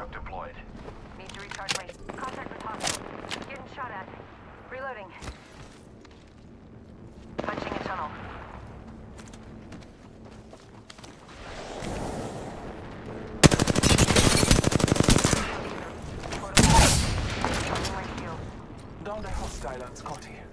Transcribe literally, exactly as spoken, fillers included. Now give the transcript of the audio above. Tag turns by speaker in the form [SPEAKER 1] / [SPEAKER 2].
[SPEAKER 1] truck deployed.
[SPEAKER 2] Need to recharge my contact with hospital. Getting shot at. Reloading. Punching a tunnel.
[SPEAKER 1] Down the hostile on Scotty.